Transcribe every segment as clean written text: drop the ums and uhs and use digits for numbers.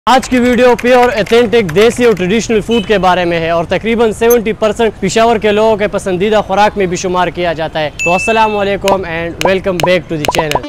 आज की video pure authentic देसी और ट्रेडिशनल फूड के बारे में है और तकरीबन 70% पेशावर के लोगों के पसंदीदा खुराक में भी शुमार किया जाता है। तो अस्सलाम वालेकुम and welcome back to the channel.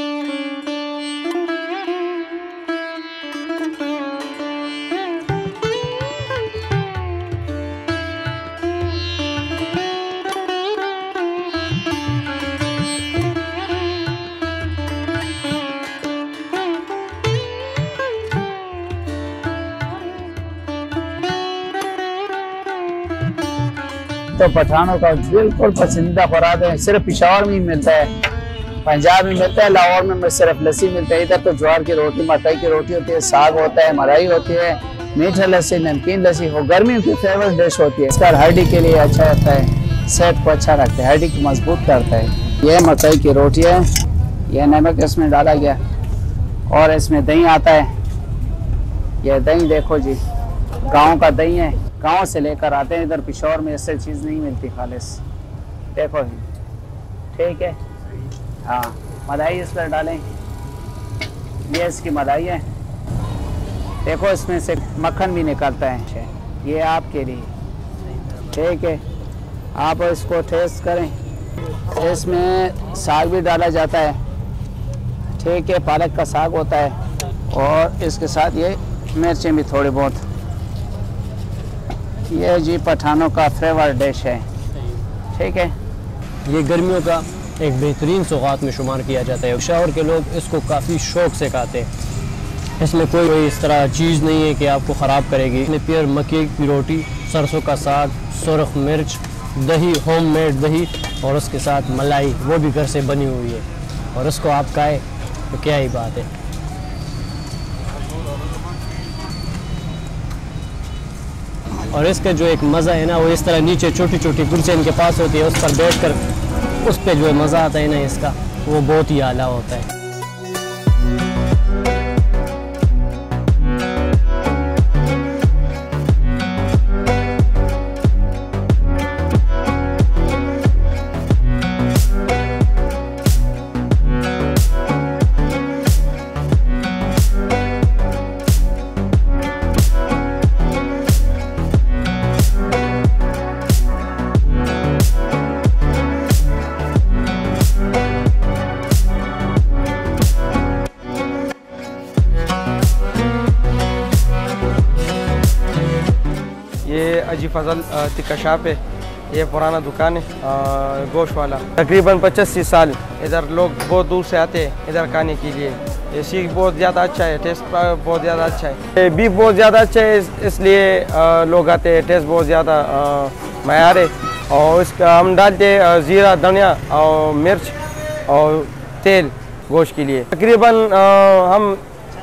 तो पठानों का बिल्कुल पसंदीदा खुराक है। सिर्फ पेशावर में ही मिलता है, पंजाब में मिलता है, लाहौर में सिर्फ लस्सी मिलता है। इधर तो ज्वार की रोटी, मकई की रोटी होती है, साग होता है, मलाई होती है, मीठा लस्सी, नमकीन लस्सी हो। गर्मियों की फेवरेट डिश होती है। इसका हड्डी के लिए अच्छा होता है, सेहत को अच्छा रखता है, हड्डी को मजबूत करता है। यह मकई की रोटी है, यह नमक इसमें डाला गया और इसमें दही आता है। यह दही देखो जी, गाँव का दही है, गांव से लेकर आते हैं। इधर पेशावर में ऐसी चीज़ नहीं मिलती खालिस। देखो ठीक है। हाँ, मलाई इस पर डालें, ये इसकी मलाई है। देखो इसमें से मक्खन भी निकलता है, ये आपके लिए ठीक है। आप इसको टेस्ट करें। इसमें साग भी डाला जाता है, ठीक है, पालक का साग होता है और इसके साथ ये मिर्चें भी थोड़ी बहुत। ये जी पठानों का फेवरेट डिश है, ठीक है। ये गर्मियों का एक बेहतरीन सौगात में शुमार किया जाता है। पेशावर के लोग इसको काफ़ी शौक़ से खाते हैं। इसमें कोई इस तरह चीज़ नहीं है कि आपको ख़राब करेगी। इसमें प्योर मक्की की रोटी, सरसों का साग, सुरख मिर्च, दही, होममेड दही और उसके साथ मलाई, वो भी घर से बनी हुई है। और उसको आप खाएँ तो क्या ही बात है। और इसका जो एक मज़ा है ना, वो इस तरह नीचे छोटी छोटी कुर्सियाँ इनके पास होती है, उस पर बैठकर उस पर जो मज़ा आता है ना इसका, वो बहुत ही आला होता है। ये अजी फजल टिक्का शॉप है। ये पुराना दुकान है गोश्त वाला। तकरीबन 85 साल इधर लोग बहुत दूर से आते हैं इधर खाने के लिए। ये सीख बहुत ज़्यादा अच्छा है, टेस्ट बहुत ज़्यादा अच्छा है। बीफ बहुत ज़्यादा अच्छा है, इसलिए लोग आते हैं। टेस्ट बहुत ज़्यादा मयार है। और इसका हम डालते ज़ीरा, धनिया और मिर्च और तेल गोश्त के लिए। तकरीबन हम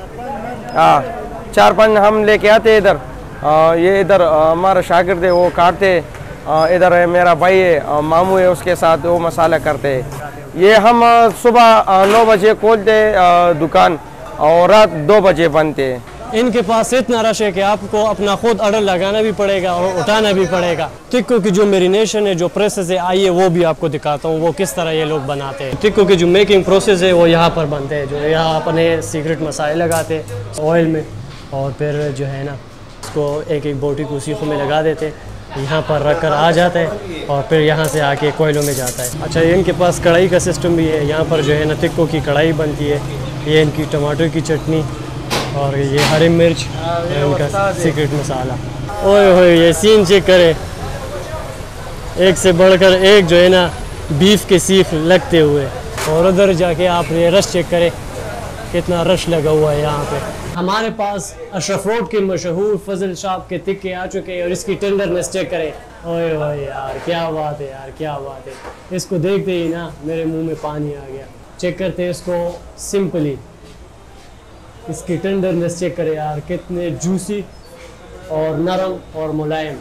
4-5 हम लेके आते हैं इधर। ये इधर हमारा शागिर्द है, वो काटते। इधर है मेरा भाई है, मामू है, उसके साथ वो मसाला करते हैं। ये हम सुबह 9 बजे खोलते दुकान और रात 2 बजे बनते हैं। इनके पास इतना रश है कि आपको अपना खुद ऑर्डर लगाना भी पड़ेगा और उठाना भी पड़ेगा। टिक्कों की जो मेरिनेशन है, जो प्रोसेस है, आइए वो भी आपको दिखाता हूँ वो किस तरह ये लोग बनाते हैं। टिक्कों की जो मेकिंग प्रोसेस है वो यहाँ पर बनते हैं। जो यहाँ अपने सीक्रेट मसाले लगाते हैं ऑयल में और फिर जो है ना इसको एक एक बोटी को सीखों में लगा देते हैं, यहाँ पर रख कर आ जाता है और फिर यहाँ से आके कोयलों में जाता है। अच्छा, इनके पास कढ़ाई का सिस्टम भी है। यहाँ पर जो है ना टिक्कों की कढ़ाई बनती है। ये इनकी टमाटर की चटनी और ये हरी मिर्च, इनका सीक्रेट मसाला। ओए होए, ये सीन चेक करें, एक से बढ़कर एक जो है ना बीफ के सीख लगते हुए। और उधर जाके आप ये रश चेक करें, कितना रश लगा हुआ है यहाँ पे। हमारे पास अशरफ रोड के मशहूर फजल शॉप के टिक्के आ चुके हैं और इसकी टेंडरनेस चेक करें। ओए ओए यार, क्या बात है यार, क्या बात है। इसको देखते ही ना मेरे मुंह में पानी आ गया। चेक करते हैं इसको सिंपली, इसकी टेंडरनेस चेक करें यार, कितने जूसी और नरम और मुलायम।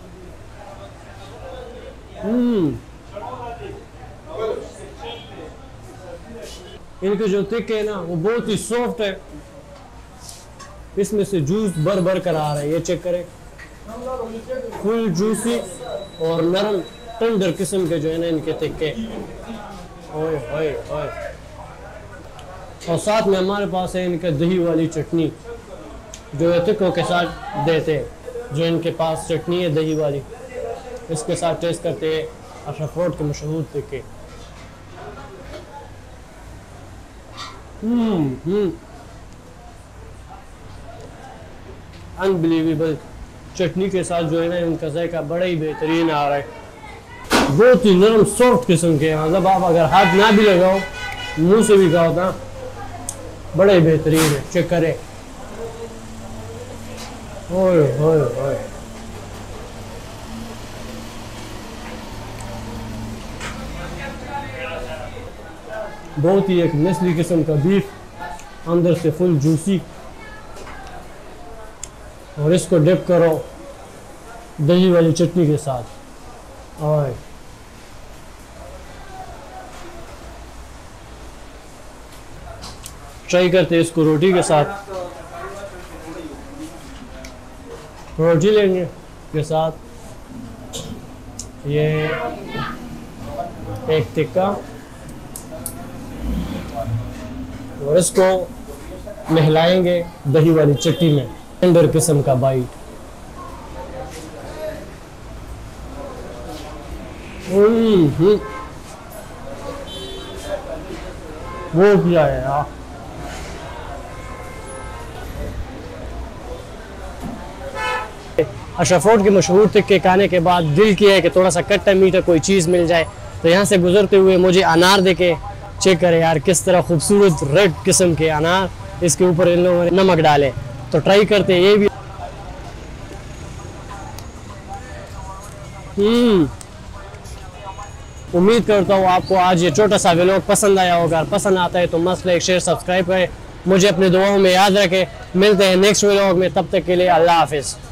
इनके जो टिक्के है ना वो बहुत ही सॉफ्ट है, इसमें से जूस भर भर कर आ रहा है। ये चेक करें, फुल जूसी और नरम टेंडर किस्म के जो है ना इनके टिक्के। ओए ओए ओए। और साथ में हमारे पास है इनका दही वाली चटनी। जो टिक्कों के साथ देते हैं, जो इनके पास चटनी है दही वाली, इसके साथ टेस्ट करते हैं अशरफ रोड के मशहूर टिक्के। अनबिलीवेबल। चटनी के साथ जो है ना इनका जायका बड़ा ही बेहतरीन आ रहा है, बहुत ही नरम सॉफ्ट किस्म के। मतलब आप अगर हाथ ना भी लगाओ, मुंह से भी खाओ ना, बड़ा ही बेहतरीन है। चेक करें। ओए ओए ओए, बहुत ही एक नस्ली किस्म का बीफ, अंदर से फुल जूसी। और इसको डिप करो दही वाली चटनी के साथ। और ट्राई करते हैं इसको रोटी के साथ। रोटी लेंगे के साथ ये एक टिक्का, और इसको नहलाएंगे दही वाली चटनी में। टेंडर किस्म का बाइट। वो क्या है यार। अशरफ रोड के मशहूर टिक्के खाने के बाद दिल किया है कि थोड़ा सा खट्टा मीठा कोई चीज़ मिल जाए, तो यहाँ से गुजरते हुए मुझे अनार देखे। चेक करें यार किस तरह खूबसूरत रेड किस्म के अनार, इसके ऊपर इन लोगों ने नमक डाले। तो ट्राई करते हैं ये भी। उम्मीद करता हूँ आपको आज ये छोटा सा व्लॉग पसंद आया होगा। पसंद आता है तो मस्त लाइक शेयर सब्सक्राइब करें, मुझे अपने दुआओं में याद रखें। मिलते हैं नेक्स्ट व्लॉग में, तब तक के लिए अल्लाह हाफिज़।